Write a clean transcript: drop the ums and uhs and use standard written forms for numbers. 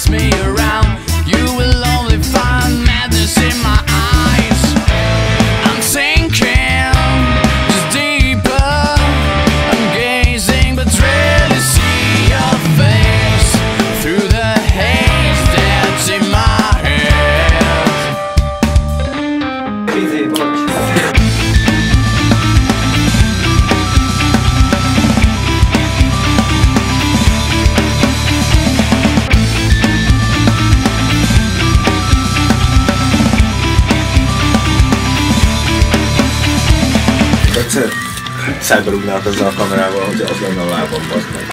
chase me around, you will only find madness in my eyes. I'm sinking just deeper, I'm gazing but rarely see your face through the haze that's in my head. Szembe rúgnálak azzal a kamerával, hogy az lenne a lábam, bazd meg.